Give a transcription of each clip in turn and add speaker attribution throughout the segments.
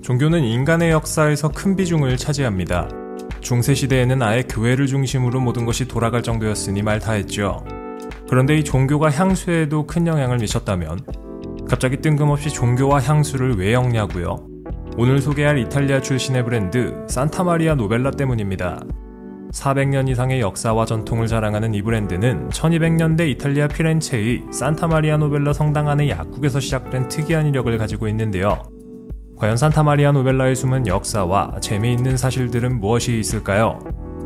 Speaker 1: 종교는 인간의 역사에서 큰 비중을 차지합니다. 중세시대에는 아예 교회를 중심으로 모든 것이 돌아갈 정도였으니 말 다했죠. 그런데 이 종교가 향수에도 큰 영향을 미쳤다면 갑자기 뜬금없이 종교와 향수를 왜 엮냐고요? 오늘 소개할 이탈리아 출신의 브랜드 산타마리아 노벨라 때문입니다. 400년 이상의 역사와 전통을 자랑하는 이 브랜드는 1200년대 이탈리아 피렌체의 산타마리아 노벨라 성당 안의 약국에서 시작된 특이한 이력을 가지고 있는데요. 과연 산타마리아 노벨라의 숨은 역사와 재미있는 사실들은 무엇이 있을까요?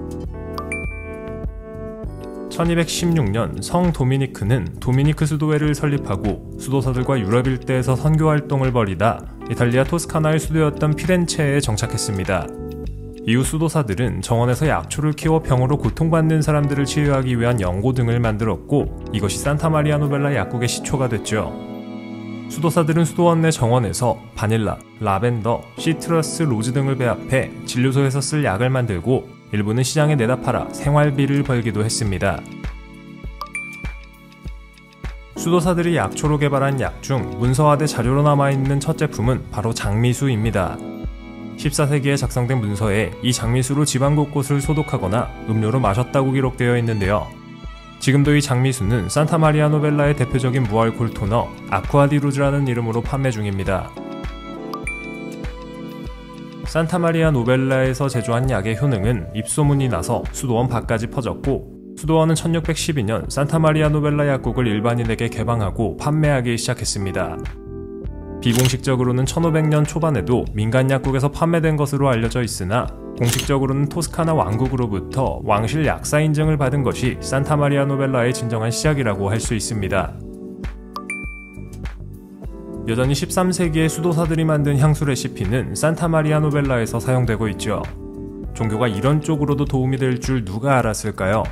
Speaker 1: 1216년 성 도미니크는 도미니크 수도회를 설립하고 수도사들과 유럽 일대에서 선교 활동을 벌이다 이탈리아 토스카나의 수도였던 피렌체에 정착했습니다. 이후 수도사들은 정원에서 약초를 키워 병으로 고통받는 사람들을 치유하기 위한 연고 등을 만들었고 이것이 산타마리아 노벨라 약국의 시초가 됐죠. 수도사들은 수도원 내 정원에서 바닐라, 라벤더, 시트러스, 로즈 등을 배합해 진료소에서 쓸 약을 만들고 일부는 시장에 내다 팔아 생활비를 벌기도 했습니다. 수도사들이 약초로 개발한 약 중 문서화돼 자료로 남아있는 첫 제품은 바로 장미수입니다. 14세기에 작성된 문서에 이 장미수로 집안 곳곳을 소독하거나 음료로 마셨다고 기록되어 있는데요. 지금도 이 장미수는 산타마리아 노벨라의 대표적인 무알콜 토너 아쿠아디루즈라는 이름으로 판매 중입니다. 산타마리아 노벨라에서 제조한 약의 효능은 입소문이 나서 수도원 밖까지 퍼졌고 수도원은 1612년 산타마리아 노벨라 약국을 일반인에게 개방하고 판매하기 시작했습니다. 비공식적으로는 1500년 초반에도 민간 약국에서 판매된 것으로 알려져 있으나 공식적으로는 토스카나 왕국으로부터 왕실 약사 인증을 받은 것이 산타마리아 노벨라의 진정한 시작이라고 할 수 있습니다. 여전히 13세기의 수도사들이 만든 향수 레시피는 산타마리아 노벨라에서 사용되고 있죠. 종교가 이런 쪽으로도 도움이 될 줄 누가 알았을까요?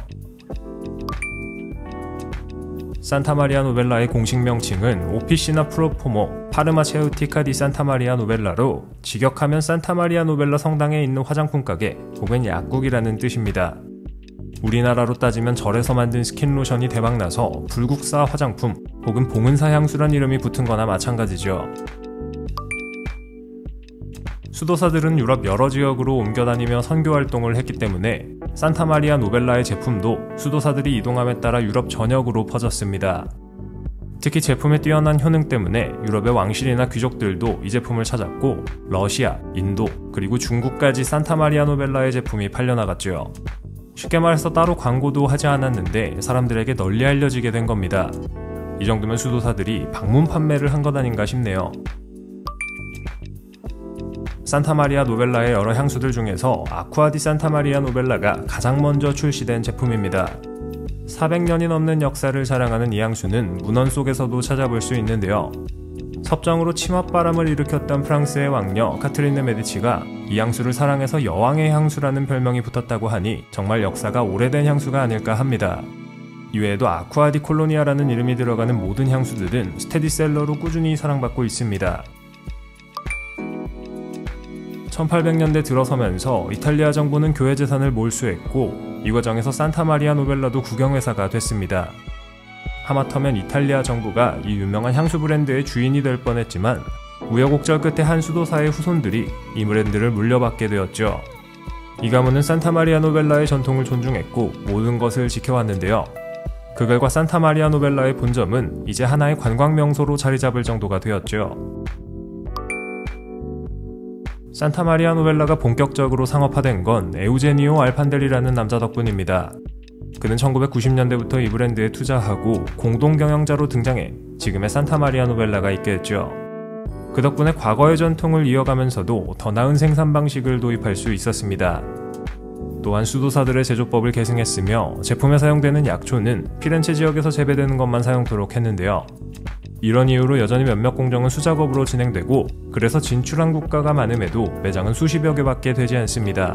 Speaker 1: 산타마리아 노벨라의 공식 명칭은 오피시나 프로포모 파르마체우티카 디 산타마리아 노벨라로 직역하면 산타마리아 노벨라 성당에 있는 화장품 가게 혹은 약국이라는 뜻입니다. 우리나라로 따지면 절에서 만든 스킨로션이 대박나서 불국사 화장품 혹은 봉은사 향수란 이름이 붙은 거나 마찬가지죠. 수도사들은 유럽 여러 지역으로 옮겨다니며 선교활동을 했기 때문에 산타마리아 노벨라의 제품도 수도사들이 이동함에 따라 유럽 전역으로 퍼졌습니다. 특히 제품의 뛰어난 효능 때문에 유럽의 왕실이나 귀족들도 이 제품을 찾았고 러시아, 인도, 그리고 중국까지 산타마리아 노벨라의 제품이 팔려나갔죠. 쉽게 말해서 따로 광고도 하지 않았는데 사람들에게 널리 알려지게 된 겁니다. 이 정도면 수도사들이 방문 판매를 한 것 아닌가 싶네요. 산타마리아 노벨라의 여러 향수들 중에서 아쿠아 디 산타마리아 노벨라가 가장 먼저 출시된 제품입니다. 400년이 넘는 역사를 자랑하는 이 향수는 문헌 속에서도 찾아볼 수 있는데요. 섭정으로 치맛바람을 일으켰던 프랑스의 왕녀 카트린 데 메디치가 이 향수를 사랑해서 여왕의 향수라는 별명이 붙었다고 하니 정말 역사가 오래된 향수가 아닐까 합니다. 이외에도 아쿠아 디 콜로니아라는 이름이 들어가는 모든 향수들은 스테디셀러로 꾸준히 사랑받고 있습니다. 1800년대 들어서면서 이탈리아 정부는 교회 재산을 몰수했고 이 과정에서 산타마리아 노벨라도 국영회사가 됐습니다. 하마터면 이탈리아 정부가 이 유명한 향수 브랜드의 주인이 될 뻔했지만 우여곡절 끝에 한 수도사의 후손들이 이 브랜드를 물려받게 되었죠. 이 가문은 산타마리아 노벨라의 전통을 존중했고 모든 것을 지켜왔는데요. 그 결과 산타마리아 노벨라의 본점은 이제 하나의 관광명소로 자리잡을 정도가 되었죠. 산타마리아 노벨라가 본격적으로 상업화된 건 에우제니오 알판델리라는 남자 덕분입니다. 그는 1990년대부터 이 브랜드에 투자하고 공동경영자로 등장해 지금의 산타마리아 노벨라가 있게 됐죠. 그 덕분에 과거의 전통을 이어가면서도 더 나은 생산 방식을 도입할 수 있었습니다. 또한 수도사들의 제조법을 계승했으며 제품에 사용되는 약초는 피렌체 지역에서 재배되는 것만 사용토록 했는데요. 이런 이유로 여전히 몇몇 공정은 수작업으로 진행되고 그래서 진출한 국가가 많음에도 매장은 수십여 개밖에 되지 않습니다.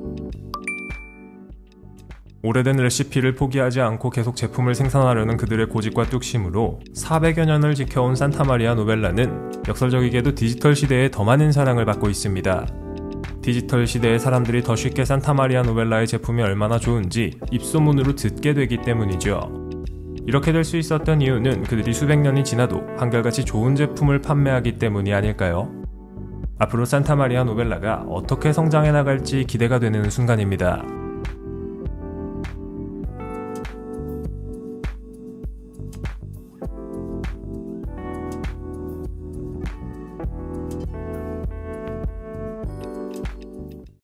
Speaker 1: 오래된 레시피를 포기하지 않고 계속 제품을 생산하려는 그들의 고집과 뚝심으로 400여 년을 지켜온 산타마리아 노벨라는 역설적이게도 디지털 시대에 더 많은 사랑을 받고 있습니다. 디지털 시대의 사람들이 더 쉽게 산타마리아 노벨라의 제품이 얼마나 좋은지 입소문으로 듣게 되기 때문이죠. 이렇게 될 수 있었던 이유는 그들이 수백 년이 지나도 한결같이 좋은 제품을 판매하기 때문이 아닐까요? 앞으로 산타마리아 노벨라가 어떻게 성장해 나갈지 기대가 되는 순간입니다.